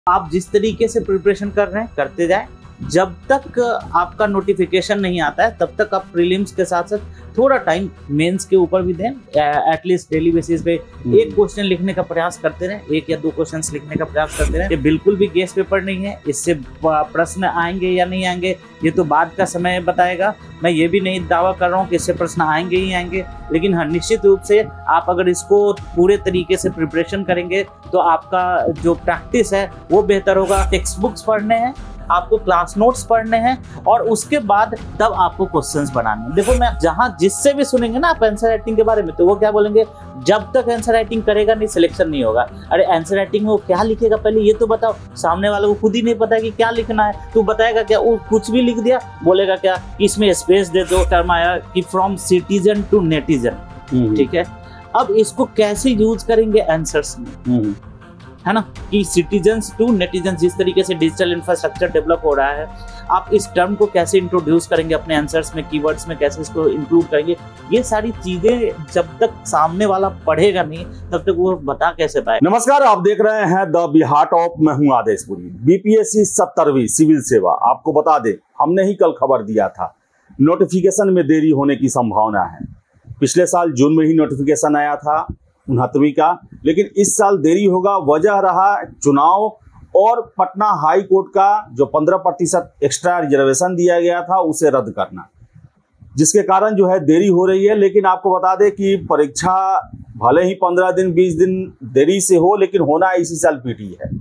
आप जिस तरीके से प्रिपरेशन कर रहे हैं करते जाएं। जब तक आपका नोटिफिकेशन नहीं आता है तब तक आप प्रीलिम्स के साथ साथ थोड़ा टाइम मेंस के ऊपर भी दें। एटलीस्ट डेली बेसिस पे एक क्वेश्चन लिखने का प्रयास करते रहें, 1 या 2 क्वेश्चंस लिखने का प्रयास करते रहें। ये बिल्कुल भी गेस पेपर नहीं है, इससे प्रश्न आएंगे या नहीं आएंगे ये तो बाद का समय बताएगा। मैं ये भी नहीं दावा कर रहा हूँ कि इससे प्रश्न आएंगे ही आएंगे, लेकिन हाँ निश्चित रूप से आप अगर इसको पूरे तरीके से प्रिपरेशन करेंगे तो आपका जो प्रैक्टिस है वो बेहतर होगा। टेक्स्ट बुक्स पढ़ने हैं, आपको क्लास नोट्स पढ़ने हैं और उसके बाद तब आपको क्वेश्चंस बनाने हैं। देखो मैं जहां जिससे भी सुनेंगे ना आप आंसर राइटिंग के बारे में तो वो क्या बोलेंगे, जब तक आंसर राइटिंग करेगा नहीं सिलेक्शन नहीं होगा। अरे आंसर राइटिंग में वो क्या लिखेगा पहले ये तो बताओ। सामने वाले को खुद ही नहीं पता है कि क्या लिखना है, तू बताएगा क्या? वो कुछ भी लिख दिया, बोलेगा क्या इसमें स्पेस दे दो। टर्म आया कि फ्रॉम सिटीजन टू नेटिजन, ठीक है। अब इसको कैसे यूज करेंगे आंसर्स में, है ना, कि सिटीजन्स टू नेटिजन। जिस तरीके से डिजिटल इंफ्रास्ट्रक्चर डेवलप हो रहा है, आप इस टर्म को कैसे इंट्रोड्यूस करेंगे अपने आंसर्स में, कीवर्ड्स में कैसे इसको इंक्लूड करेंगे, ये सारी चीजें जब तक सामने वाला पढ़ेगा नहीं तब तक वो बता कैसे पाए। नमस्कार, आप देख रहे हैं द बिहार टॉप। मैं हूं आदेशपुरी। बीपीएससी 70वीं सिविल सेवा। आपको बता दें, हमने ही कल खबर दिया था नोटिफिकेशन में देरी होने की संभावना है। पिछले साल जून में ही नोटिफिकेशन आया था 69वीं का, लेकिन इस साल देरी होगा। वजह रहा चुनाव और पटना हाई कोर्ट का जो 15% एक्स्ट्रा रिजर्वेशन दिया गया था उसे रद्द करना, जिसके कारण जो है देरी हो रही है। लेकिन आपको बता दें कि परीक्षा भले ही 15 दिन 20 दिन देरी से हो, लेकिन होना इसी साल पीटी है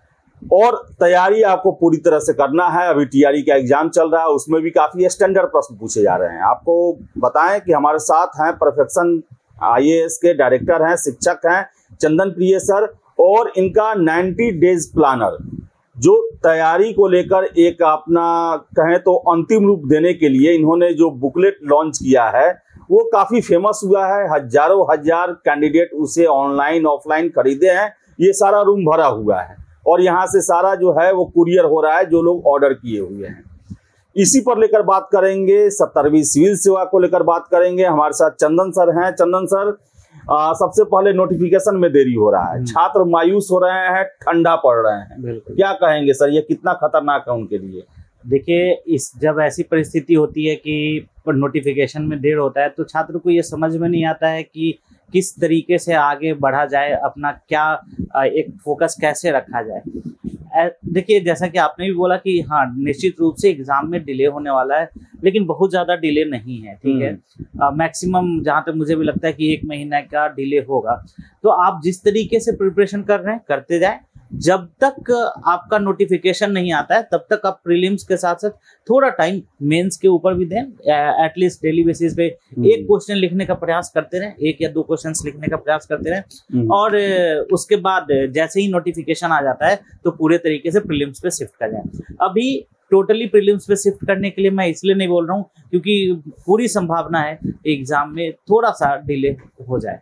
और तैयारी आपको पूरी तरह से करना है। अभी टीआरई का एग्जाम चल रहा है, उसमें भी काफी स्टैंडर्ड प्रश्न पूछे जा रहे हैं। आपको बताएं कि हमारे साथ हैं परफेक्शन आईएएस के डायरेक्टर हैं, शिक्षक हैं चंदन प्रिय सर, और इनका 90 डेज प्लानर जो तैयारी को लेकर एक अपना कहें तो अंतिम रूप देने के लिए इन्होंने जो बुकलेट लॉन्च किया है वो काफी फेमस हुआ है। हजारों हजार कैंडिडेट उसे ऑनलाइन ऑफलाइन खरीदे हैं। ये सारा रूम भरा हुआ है और यहाँ से सारा जो है वो कुरियर हो रहा है जो लोग ऑर्डर किए हुए हैं। इसी पर लेकर बात करेंगे, 70वीं सिविल सेवा को लेकर बात करेंगे। हमारे साथ चंदन सर हैं। चंदन सर, सबसे पहले नोटिफिकेशन में देरी हो रहा है, छात्र मायूस हो रहे हैं, ठंडा पड़ रहे हैं, क्या कहेंगे सर, ये कितना खतरनाक है उनके लिए? देखिए, जब ऐसी परिस्थिति होती है कि नोटिफिकेशन में देर होता है तो छात्र को ये समझ में नहीं आता है कि किस तरीके से आगे बढ़ा जाए, अपना क्या एक फोकस कैसे रखा जाए। देखिए, जैसा कि आपने भी बोला कि हाँ निश्चित रूप से एग्जाम में डिले होने वाला है, लेकिन बहुत ज़्यादा डिले नहीं है, ठीक है। मैक्सिमम जहाँ तक मुझे भी लगता है कि 1 महीना का डिले होगा। तो आप जिस तरीके से प्रिपरेशन कर रहे हैं करते जाएं। जब तक आपका नोटिफिकेशन नहीं आता है तब तक आप प्रीलिम्स के साथ साथ थोड़ा टाइम मेंस के ऊपर भी दें। एटलीस्ट डेली बेसिस पे 1 क्वेश्चन लिखने का प्रयास करते रहें, 1 या 2 क्वेश्चंस लिखने का प्रयास करते रहें और उसके बाद जैसे ही नोटिफिकेशन आ जाता है तो पूरे तरीके से प्रीलिम्स पे शिफ्ट कर जाए। अभी टोटली प्रीलिम्स पे शिफ्ट करने के लिए मैं इसलिए नहीं बोल रहा हूँ क्योंकि पूरी संभावना है एग्जाम में थोड़ा सा डिले हो जाए।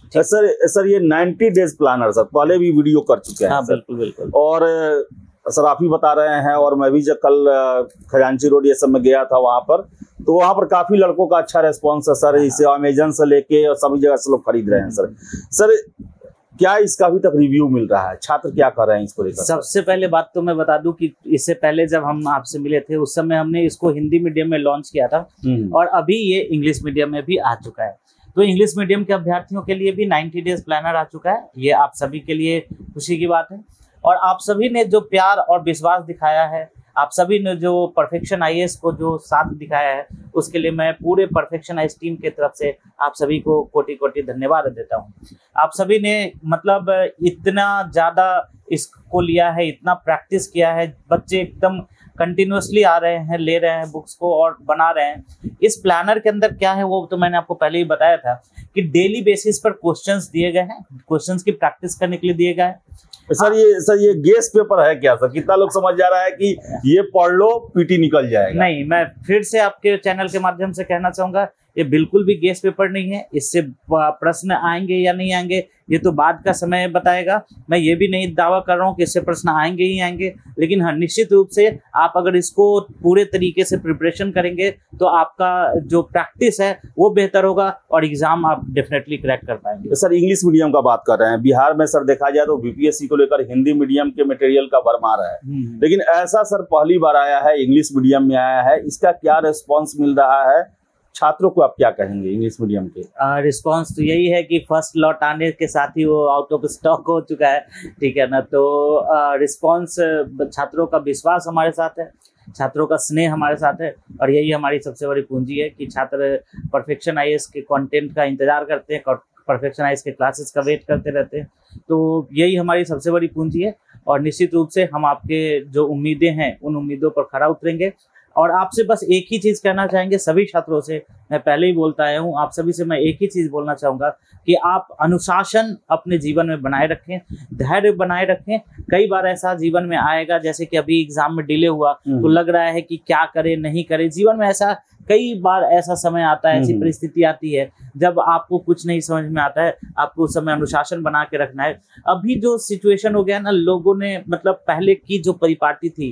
सर ये 90 डेज प्लानर सर पहले भी वीडियो कर चुके हैं। हाँ, बिल्कुल बिल्कुल। और सर आप ही बता रहे हैं, और मैं भी जब कल खजांची रोड ये सब में गया था वहां पर, तो वहां पर काफी लड़कों का अच्छा रेस्पॉन्स है सर। इसे अमेजन से लेके और सभी जगह से लोग खरीद रहे हैं सर क्या इसका अभी तक रिव्यू मिल रहा है, छात्र क्या कर रहे हैं इसको लेकर? सबसे पहले बात तो मैं बता दूं कि इससे पहले जब हम आपसे मिले थे उस समय हमने इसको हिंदी मीडियम में लॉन्च किया था और अभी ये इंग्लिश मीडियम में भी आ चुका है। तो इंग्लिश मीडियम के अभ्यर्थियों के लिए भी 90 डेज प्लानर आ चुका है। ये आप सभी के लिए खुशी की बात है और आप सभी ने जो प्यार और विश्वास दिखाया है, आप सभी ने जो परफेक्शन आईएएस को जो साथ दिखाया है, उसके लिए मैं पूरे परफेक्शन आईएएस टीम की तरफ से आप सभी को कोटि कोटि धन्यवाद देता हूं। आप सभी ने मतलब इतना ज़्यादा इसको लिया है, इतना प्रैक्टिस किया है, बच्चे एकदम कंटिन्यूसली आ रहे हैं, ले रहे हैं बुक्स को और बना रहे हैं। इस प्लानर के अंदर क्या है वो तो मैंने आपको पहले ही बताया था कि डेली बेसिस पर क्वेश्चंस दिए गए हैं, क्वेश्चंस की प्रैक्टिस करने के लिए दिए गए हैं। सर ये गेस पेपर है क्या सर? कितना लोग समझ जा रहा है कि ये पढ़ लो पीटी निकल जाएगा? नहीं, मैं फिर से आपके चैनल के माध्यम से कहना चाहूंगा ये बिल्कुल भी गेस पेपर नहीं है। इससे प्रश्न आएंगे या नहीं आएंगे ये तो बाद का समय बताएगा। मैं ये भी नहीं दावा कर रहा हूँ कि इससे प्रश्न आएंगे ही आएंगे, लेकिन हाँ निश्चित रूप से आप अगर इसको पूरे तरीके से प्रिपरेशन करेंगे तो आपका जो प्रैक्टिस है वो बेहतर होगा और एग्जाम आप डेफिनेटली क्रैक कर पाएंगे। तो सर इंग्लिश मीडियम का बात कर रहे हैं, बिहार में सर देखा जाए तो बीपीएससी को लेकर हिंदी मीडियम के मटेरियल का भरमार है, लेकिन ऐसा सर पहली बार आया है, इंग्लिश मीडियम में आया है, इसका क्या रिस्पॉन्स मिल रहा है छात्रों को? आप क्या कहेंगे इंग्लिश मीडियम के? रिस्पांस तो यही है कि फर्स्ट लॉट आने के साथ ही वो आउट ऑफ स्टॉक हो चुका है, ठीक है ना। तो रिस्पांस छात्रों का विश्वास हमारे साथ है, छात्रों का स्नेह हमारे साथ है, और यही हमारी सबसे बड़ी पूंजी है कि छात्र परफेक्शन आईएएस के कंटेंट का इंतजार करते हैं, परफेक्शन आईएएस के क्लासेस का वेट करते रहते हैं। तो यही हमारी सबसे बड़ी पूंजी है और निश्चित रूप से हम आपके जो उम्मीदें हैं उन उम्मीदों पर खरा उतरेंगे। और आपसे बस एक ही चीज़ कहना चाहेंगे सभी छात्रों से, मैं पहले ही बोलता आया हूँ, आप सभी से मैं एक ही चीज़ बोलना चाहूँगा कि आप अनुशासन अपने जीवन में बनाए रखें, धैर्य बनाए रखें। कई बार ऐसा जीवन में आएगा, जैसे कि अभी एग्जाम में डिले हुआ तो लग रहा है कि क्या करें नहीं करें। जीवन में ऐसा कई बार ऐसा समय आता है, ऐसी परिस्थिति आती है जब आपको कुछ नहीं समझ में आता है, आपको उस समय अनुशासन बना के रखना है। अभी जो सिचुएशन हो गया ना, लोगों ने मतलब पहले की जो परिपाटी थी,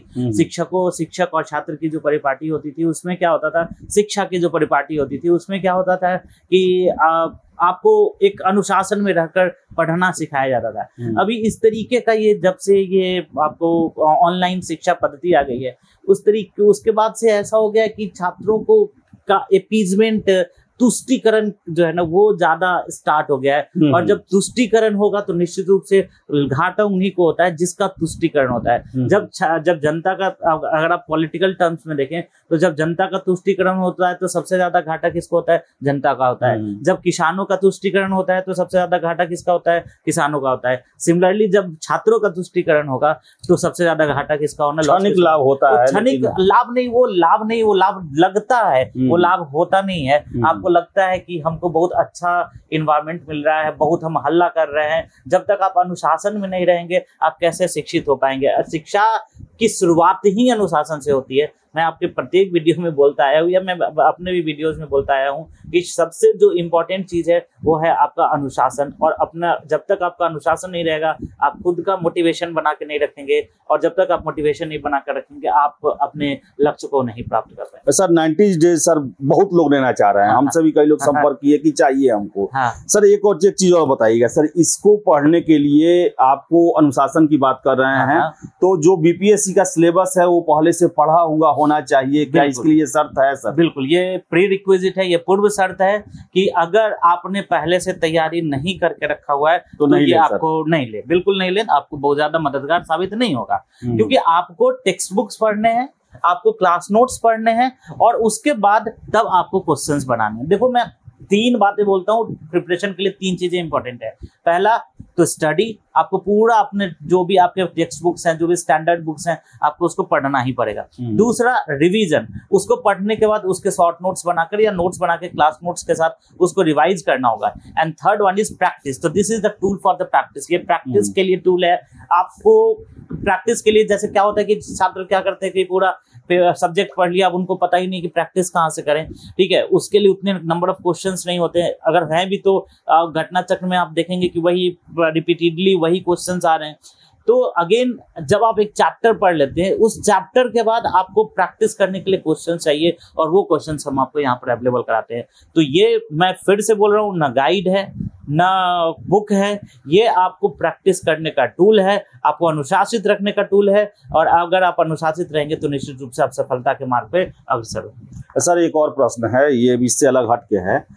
शिक्षक और छात्र की जो परिपाटी होती थी उसमें क्या होता था, शिक्षा की जो परिपाटी होती थी उसमें क्या होता था कि आपको एक अनुशासन में रहकर पढ़ना सिखाया जाता था। अभी इस तरीके का ये जब से ये आपको ऑनलाइन शिक्षा पद्धति आ गई है उसके बाद से ऐसा हो गया कि छात्रों को का अपीजमेंट, तुष्टीकरण जो है ना वो ज्यादा स्टार्ट हो गया है। और जब तुष्टीकरण होगा तो निश्चित रूप से घाटा उन्हीं को होता है जिसका तुष्टीकरण होता है। जब जनता का, अगर आप पॉलिटिकल टर्म्स में देखें तो जब जनता का तुष्टीकरण होता है तो सबसे ज्यादा घाटा किसको होता है, जनता का होता है। जब किसानों का तुष्टीकरण होता है तो सबसे ज्यादा घाटा किसका होता है, किसानों का होता है। सिमिलरली जब छात्रों का तुष्टीकरण होगा तो सबसे ज्यादा घाटा किसका होना, क्षणिक लाभ होता है। क्षणिक लाभ नहीं, वो लाभ लगता है, वो लाभ होता नहीं है। आपको लगता है कि हमको बहुत अच्छा इन्वायरमेंट मिल रहा है, बहुत हम हल्ला कर रहे हैं। जब तक आप अनुशासन में नहीं रहेंगे आप कैसे शिक्षित हो पाएंगे? शिक्षा की शुरुआत ही अनुशासन से होती है। मैं आपके प्रत्येक वीडियो में बोलता आया हूँ या मैं अपने भी वीडियोस में बोलता आया हूँ कि सबसे जो इम्पोर्टेंट चीज है वो है आपका अनुशासन। और अपना जब तक आपका अनुशासन नहीं रहेगा आप खुद का मोटिवेशन बना के नहीं रखेंगे, और जब तक आप मोटिवेशन नहीं बना कर रखेंगे आप अपने लक्ष्य को नहीं प्राप्त कर पाएंगे। सर 90 डेज सर बहुत लोग लेना चाह रहे हैं, हमसे भी कई लोग संपर्क किए कि चाहिए हमको। सर एक और चीज और बताइएगा सर, इसको पढ़ने के लिए आपको अनुशासन की बात कर रहे हैं तो जो बीपीएससी का सिलेबस है वो पहले से पढ़ा हुआ होना चाहिए क्या? इसके लिए शर्त है सर? बिल्कुल, ये प्री रिक्विजिट है, ये पूर्व शर्त है कि अगर आपने पहले से तैयारी नहीं करके रखा हुआ है तो ये आपको नहीं ले, बिल्कुल नहीं ले, आपको बहुत ज्यादा मददगार साबित नहीं होगा। क्योंकि आपको टेक्स्ट बुक्स पढ़ने हैं, आपको क्लास नोट्स पढ़ने हैं और उसके बाद तब आपको क्वेश्चंस बनाने हैं। देखो मैं 3 बातें बोलता हूँ प्रिपरेशन के लिए, 3 चीजें इंपॉर्टेंट है। पहला तो स्टडी, आपको पूरा अपने जो भी आपके टेक्स्ट बुक्स हैं, जो भी स्टैंडर्ड बुक्स हैं, आपको उसको पढ़ना ही पड़ेगा। दूसरा रिवीजन, उसको पढ़ने के बाद उसके शॉर्ट नोट्स बनाकर या नोट्स बना के क्लास नोट्स के साथ उसको रिवाइज करना होगा। And third one is practice. तो this is the tool for the practice. ये प्रैक्टिस के लिए टूल है। आपको प्रैक्टिस के लिए जैसे क्या होता है कि छात्र क्या करते हैं कि पूरा सब्जेक्ट पढ़ लिया, अब उनको पता ही नहीं कि प्रैक्टिस कहाँ से करें, ठीक है। उसके लिए उतने नंबर ऑफ क्वेश्चंस नहीं होते हैं, अगर हैं भी तो घटना चक्र में आप देखेंगे कि वही रिपीटेडली वही क्वेश्चंस आ रहे हैं। तो अगेन जब आप एक चैप्टर पढ़ लेते हैं उस चैप्टर के बाद आपको प्रैक्टिस करने के लिए क्वेश्चन चाहिए और वो क्वेश्चंस हम आपको यहाँ पर अवेलेबल कराते हैं। तो ये मैं फिर से बोल रहा हूँ, ना गाइड है ना बुक है, ये आपको प्रैक्टिस करने का टूल है, आपको अनुशासित रखने का टूल है। और अगर आप अनुशासित रहेंगे तो निश्चित रूप से आप सफलता के मार्ग पे अग्रसर होंगे। सर एक और प्रश्न है, ये भी इससे अलग हट के है।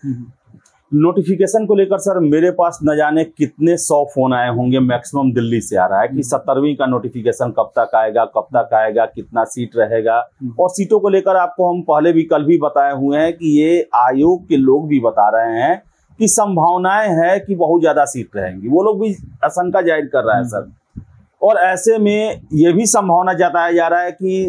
नोटिफिकेशन को लेकर सर मेरे पास न जाने कितने 100 फोन आए होंगे, मैक्सिमम दिल्ली से आ रहा है कि 17वीं का नोटिफिकेशन कब तक आएगा, कितना सीट रहेगा। और सीटों को लेकर आपको हम पहले भी कल भी बताए हुए हैं कि ये आयोग के लोग भी बता रहे हैं कि संभावनाएं है कि बहुत ज्यादा सीट रहेंगी, वो लोग भी आशंका जाहिर कर रहा है सर। और ऐसे में ये भी संभावना जताया जा रहा है कि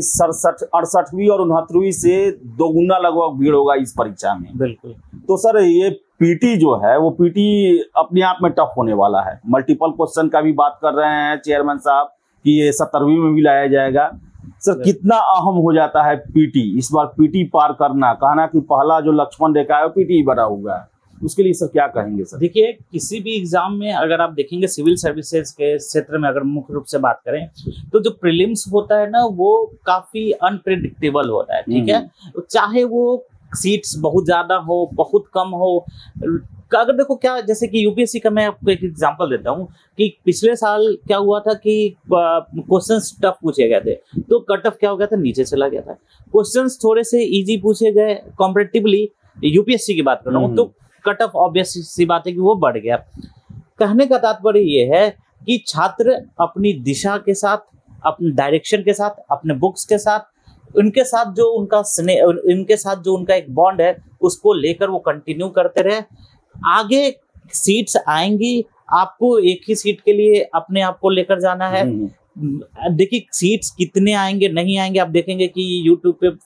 68वीं और 69वीं से दोगुना लगभग भीड़ होगा इस परीक्षा में। बिल्कुल। तो सर ये पीटी जो है वो पीटी अपने आप में टफ होने वाला है। मल्टीपल क्वेश्चन का भी बात कर रहे हैं चेयरमैन साहब कि ये 70वीं में भी लाया जाएगा। सर कितना अहम हो जाता है पीटी, इस बार पीटी पार करना, कहना कि पहला जो लक्ष्मण रेखा है पीटी बना हुआ है, उसके लिए सर क्या कहेंगे सर? देखिए, किसी भी एग्जाम में अगर आप देखेंगे सिविल सर्विसेज के क्षेत्र में अगर मुख्य रूप से बात करें तो जो प्रीलिम्स होता है ना वो काफी अनप्रेडिक्टेबल होता है, ठीक है। चाहे वो सीट्स बहुत ज्यादा हो बहुत कम हो, अगर देखो क्या, जैसे कि यूपीएससी का मैं आपको एक एग्जांपल देता हूँ कि पिछले साल क्या हुआ था कि क्वेश्चंस टफ पूछे गए थे तो कट ऑफ क्या हो गया था, नीचे चला गया था। क्वेश्चंस थोड़े से इजी पूछे गए कंपैरेटिवली, यूपीएससी की बात कर रहा हूँ, तो कट ऑफ ऑब्वियस सी बात है कि वो बढ़ गया। कहने का तात्पर्य ये है कि छात्र अपनी दिशा के साथ, अपने डायरेक्शन के साथ, अपने बुक्स के साथ, उनके साथ जो उनका स्नेह, उनके साथ जो उनका एक बॉन्ड है उसको लेकर वो कंटिन्यू करते रहे। आगे सीट्स आएंगी, आपको एक ही सीट के लिए अपने आप को लेकर जाना है। देखिए सीट्स कितने आएंगे नहीं आएंगे, आप देखेंगे कि यूट्यूब पे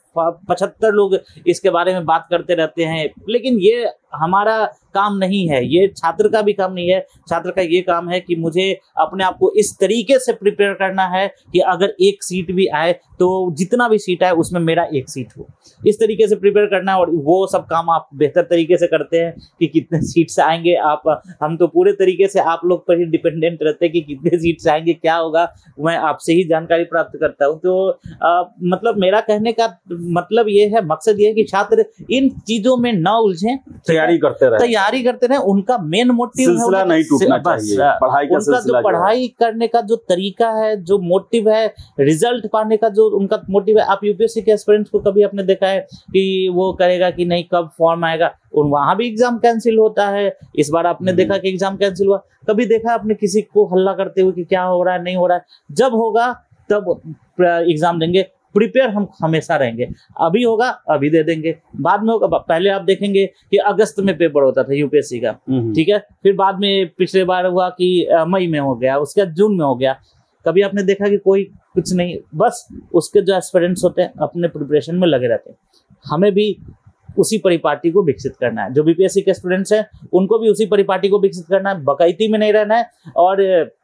75 लोग इसके बारे में बात करते रहते हैं, लेकिन ये हमारा काम नहीं है, ये छात्र का भी काम नहीं है। छात्र का ये काम है कि मुझे अपने आप को इस तरीके से प्रिपेयर करना है कि अगर एक सीट भी आए तो जितना भी सीट आए उसमें मेरा एक सीट हो, इस तरीके से प्रिपेयर करना है। और वो सब काम आप बेहतर तरीके से करते हैं कि कितने सीट्स आएंगे आप, हम तो पूरे तरीके से आप लोग पर ही डिपेंडेंट रहते हैं कि कितने सीट्स आएंगे, क्या होगा, मैं आपसे ही जानकारी प्राप्त करता हूँ। तो मतलब मेरा कहने का मतलब ये है, मकसद ये है कि छात्र इन चीजों में न उलझें, तैयारी करते रहे। उनका मेन मोटिव सिलसिला नहीं टूटना चाहिए, पढ़ाई का उनका जो पढ़ाई करने का जो तरीका है, जो मोटिव है, रिजल्ट पाने का जो उनका मोटिव है। आप यूपीएससी के एस्पिरेंट्स को कभी आपने देखा है कि वो करेगा कि नहीं कब फॉर्म आएगा, और वहां भी एग्जाम कैंसिल होता है। इस बार आपने देखा कि एग्जाम कैंसिल हुआ, कभी देखा आपने किसी को हल्ला करते हुए कि क्या हो रहा है नहीं हो रहा है? जब होगा तब एग्जाम देंगे, प्रिपेयर हम हमेशा रहेंगे। अभी होगा अभी दे देंगे, बाद में होगा। पहले आप देखेंगे कि अगस्त में पेपर होता था यूपीएससी का, ठीक है, फिर बाद में पिछले बार हुआ कि मई में हो गया, उसके बाद जून में हो गया। कभी आपने देखा कि कोई कुछ नहीं, बस उसके जो एस्पिरेंट्स होते हैं अपने प्रिपरेशन में लगे रहते हैं। हमें भी उसी परिपाटी को विकसित करना है, जो बीपीएससी के स्टूडेंट्स हैं उनको भी उसी परिपाटी को विकसित करना है, बकैती में नहीं रहना है। और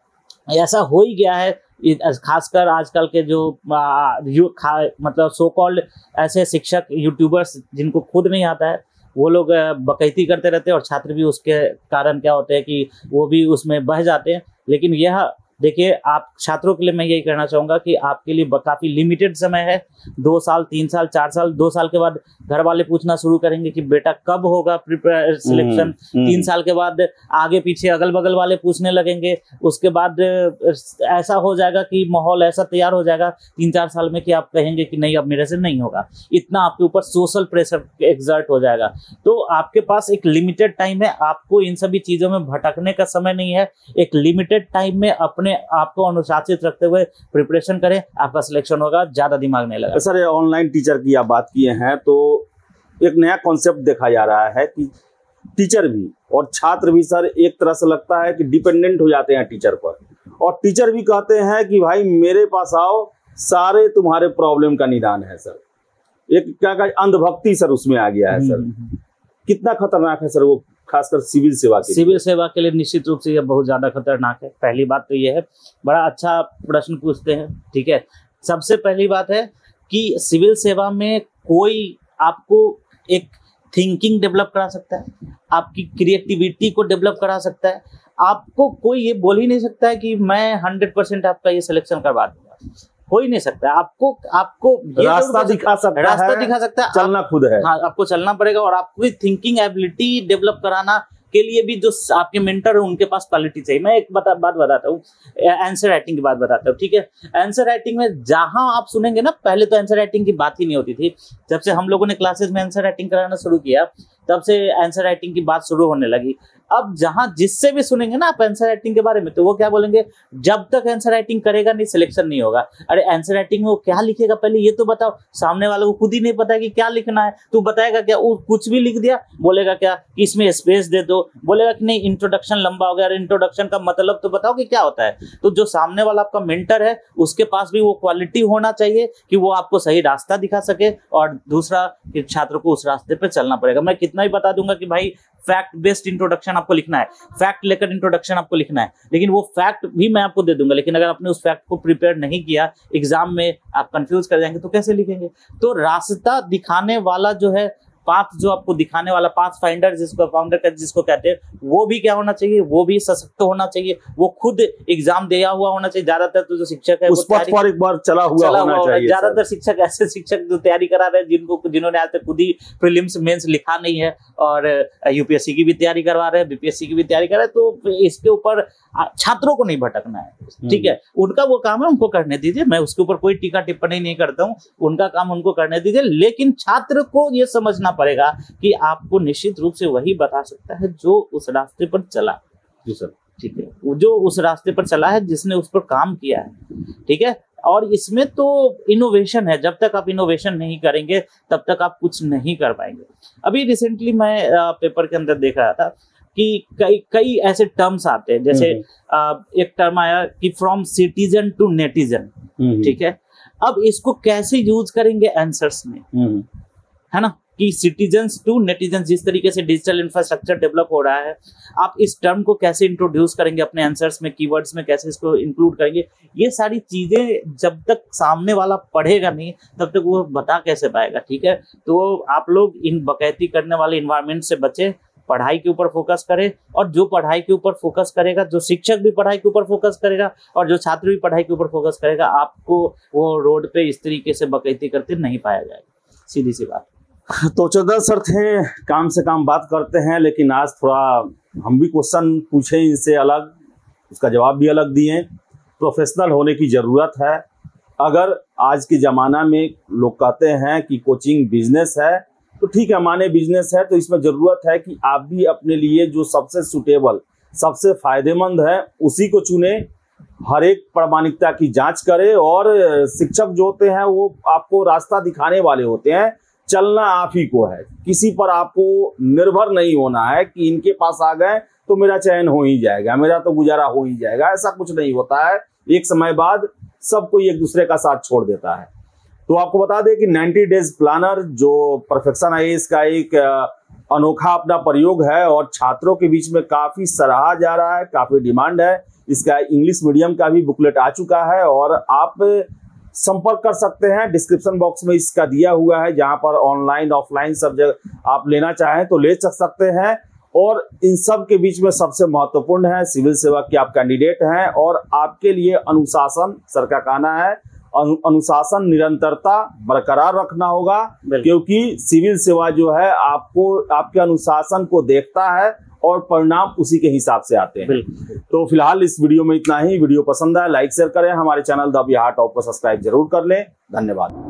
ऐसा हो ही गया है, खासकर आजकल के जो मतलब सो कॉल्ड ऐसे शिक्षक यूट्यूबर्स जिनको खुद नहीं आता है, वो लोग बकैती करते रहते हैं, और छात्र भी उसके कारण क्या होते हैं कि वो भी उसमें बह जाते हैं। लेकिन यह देखिए, आप छात्रों के लिए मैं यही कहना चाहूँगा कि आपके लिए काफ़ी लिमिटेड समय है, 2 साल 3 साल 4 साल, 2 साल के बाद घर वाले पूछना शुरू करेंगे कि बेटा कब होगा सिलेक्शन। 3 साल के बाद आगे पीछे अगल बगल वाले पूछने लगेंगे। उसके बाद ऐसा हो जाएगा कि माहौल ऐसा तैयार हो जाएगा 3-4 साल में कि आप कहेंगे कि नहीं अब मेरे से नहीं होगा। इतना आपके ऊपर सोशल प्रेशर एक्सर्ट हो जाएगा। तो आपके पास एक लिमिटेड टाइम है, आपको इन सभी चीज़ों में भटकने का समय नहीं है। एक लिमिटेड टाइम में अपने आपको अनुशासित रखते हुए प्रिपरेशन करें, आपका सिलेक्शन होगा, ज्यादा दिमाग नहीं लगा। सर ऑनलाइन टीचर की आप बात किए हैं, तो एक नया कॉन्सेप्ट देखा जा रहा है कि टीचर भी और छात्र भी सर एक तरह से लगता है कि डिपेंडेंट हो जाते हैं टीचर पर, और टीचर भी कहते हैं कि भाई मेरे पास आओ, सारे तुम्हारे प्रॉब्लम का निदान है। सर एक क्या अंधभक्ति सर उसमें आ गया है। सर कितना खतरनाक है सर वो, खासकर सिविल सेवा के लिए निश्चित रूप से यह बहुत ज्यादा खतरनाक है। पहली बात तो यह है, बड़ा अच्छा प्रश्न पूछते हैं, ठीक है। सबसे पहली बात है कि सिविल सेवा में कोई आपको एक थिंकिंग डेवलप करा सकता है, आपकी क्रिएटिविटी को डेवलप करा सकता है। आपको कोई ये बोल ही नहीं सकता है कि मैं 100% आपका ये सिलेक्शन करवा दूंगा, हो ही नहीं सकता। आपको रास्ता दिखा सकता है, चलना खुद है। हाँ, आपको चलना पड़ेगा, और आपको थिंकिंग एबिलिटी डेवलप कराना के लिए भी जो आपके मेंटर है उनके पास क्वालिटी चाहिए। मैं एक बात बताता हूँ, आंसर राइटिंग की बात बताता हूँ, ठीक है। आंसर राइटिंग में जहां आप सुनेंगे ना, पहले तो आंसर राइटिंग की बात ही नहीं होती थी। जब से हम लोगों ने क्लासेस में आंसर राइटिंग कराना शुरू किया, तब से आंसर राइटिंग की बात शुरू होने लगी। अब जहां जिससे भी सुनेंगे ना आप आंसर राइटिंग के बारे में, तो वो क्या बोलेंगे, जब तक आंसर राइटिंग करेगा नहीं सिलेक्शन नहीं होगा। अरे आंसर राइटिंग में वो क्या लिखेगा पहले ये तो बताओ। सामने वाले को खुद ही नहीं पता है कि क्या लिखना है, तू बताएगा क्या? वो कुछ भी लिख दिया, बोलेगा क्या इसमें स्पेस दे दो, बोलेगा कि नहीं इंट्रोडक्शन लंबा हो गया। इंट्रोडक्शन का मतलब तो बताओ कि क्या होता है। तो जो सामने वाला आपका मेंटर है उसके पास भी वो क्वालिटी होना चाहिए कि वो आपको सही रास्ता दिखा सके, और दूसरा कि छात्र को उस रास्ते पे चलना पड़ेगा। मैं कितना ही बता दूंगा कि भाई फैक्ट बेस्ड इंट्रोडक्शन आपको लिखना है, फैक्ट लेकर इंट्रोडक्शन आपको लिखना है, लेकिन वो फैक्ट भी मैं आपको दे दूंगा, लेकिन अगर आपने उस फैक्ट को प्रिपेयर नहीं किया, एग्जाम में आप कंफ्यूज कर जाएंगे तो कैसे लिखेंगे। तो रास्ता दिखाने वाला जो है, पाथ जो आपको दिखाने वाला, पाथ फाइंडर जिसको फाउंडर जिसको कहते हैं, वो भी क्या होना चाहिए, वो भी सशक्त होना चाहिए, वो खुद एग्जाम दिया हुआ होना चाहिए। ज्यादातर तो जो शिक्षक है उस पथ पर एक बार चला हुआ होना चाहिए। ज्यादातर शिक्षक ऐसे शिक्षक जो तैयारी करा रहे हैं जिन्होंने आज तक खुद ही प्रीलिम्स मेंस लिखा नहीं है और यूपीएससी की भी तैयारी करवा रहे हैं, बीपीएससी की भी तैयारी कर रहे हैं, तो इसके ऊपर छात्रों को नहीं भटकना है। ठीक है, उनका वो काम है, उनको करने दीजिए, मैं उसके ऊपर कोई टीका टिप्पणी नहीं करता हूँ, उनका काम उनको करने दीजिए, लेकिन छात्र को ये समझना पड़ेगा कि आपको निश्चित रूप से वही बता सकता है जो उस रास्ते पर चला। जी सर। ठीक है, जो उस रास्ते पर चला है, जिसने उस पर काम किया है। ठीक है, और इसमें तो इनोवेशन है, जब तक आप इनोवेशन नहीं करेंगे तब तक आप कुछ नहीं कर पाएंगे। अभी रिसेंटली मैं पेपर के अंदर देख रहा था कि कई ऐसे टर्म्स आते हैं, जैसे एक टर्म आया कि फ्रॉम सिटीजन टू नेटिजन। ठीक है, अब इसको कैसे यूज करेंगे आंसर्स में, है ना, कि सिटीजन्स टू नेटिजन, जिस तरीके से डिजिटल इंफ्रास्ट्रक्चर डेवलप हो रहा है, आप इस टर्म को कैसे इंट्रोड्यूस करेंगे अपने आंसर्स में, कीवर्ड्स में कैसे इसको इंक्लूड करेंगे, ये सारी चीजें जब तक सामने वाला पढ़ेगा नहीं तब तक वो बता कैसे पाएगा। ठीक है, तो आप लोग इन बकैती करने वाले इन्वायरमेंट से बचे, पढ़ाई के ऊपर फोकस करें, और जो पढ़ाई के ऊपर फोकस करेगा, जो शिक्षक भी पढ़ाई के ऊपर फोकस करेगा और जो छात्र भी पढ़ाई के ऊपर फोकस करेगा, आपको वो रोड पे इस तरीके से बकैती करते नहीं पाया जाएगा। सीधी सी बात। तो चौधरी सर थे, काम से काम बात करते हैं, लेकिन आज थोड़ा हम भी क्वेश्चन पूछे इनसे अलग, उसका जवाब भी अलग दिए। प्रोफेशनल होने की ज़रूरत है। अगर आज के ज़माना में लोग कहते हैं कि कोचिंग बिजनेस है, तो ठीक है, माने बिजनेस है, तो इसमें ज़रूरत है कि आप भी अपने लिए जो सबसे सुटेबल, सबसे फायदेमंद है उसी को चुने, हर एक प्रामाणिकता की जांच करें, और शिक्षक जो होते हैं वो आपको रास्ता दिखाने वाले होते हैं। चलना आप ही को है, किसी पर आपको निर्भर नहीं होना है कि इनके पास आ गए तो मेरा चयन हो ही जाएगा, मेरा तो गुजारा हो ही जाएगा। ऐसा कुछ नहीं होता है, एक समय बाद सब कोई एक दूसरे का साथ छोड़ देता है। तो आपको बता दें कि 90 डेज प्लानर जो परफेक्शन आईएएस का एक अनोखा अपना प्रयोग है और छात्रों के बीच में काफ़ी सराहा जा रहा है, काफ़ी डिमांड है। इसका इंग्लिश मीडियम का भी बुकलेट आ चुका है और आप संपर्क कर सकते हैं, डिस्क्रिप्शन बॉक्स में इसका दिया हुआ है, जहां पर ऑनलाइन ऑफलाइन सब जगह आप लेना चाहें तो ले सकते हैं। और इन सब के बीच में सबसे महत्वपूर्ण है, सिविल सेवा के आप कैंडिडेट हैं और आपके लिए अनुशासन, सर का कहना है अनुशासन, निरंतरता बरकरार रखना होगा, क्योंकि सिविल सेवा जो है आपको आपके अनुशासन को देखता है और परिणाम उसी के हिसाब से आते हैं। तो फिलहाल इस वीडियो में इतना ही। वीडियो पसंद आए लाइक शेयर करें, हमारे चैनल द बिहार टॉप को सब्सक्राइब जरूर कर लें। धन्यवाद।